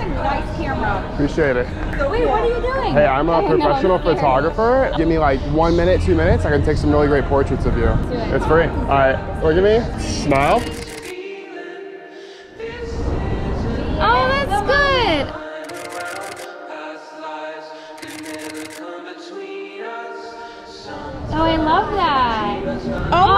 nice camera. Appreciate it. Wait, what are you doing? Hey, I'm a professional photographer. Give me like 1 minute, 2 minutes. I can take some really great portraits of you. It's free. All right, look at me. Smile. Oh, that's good. Oh, I love that. Oh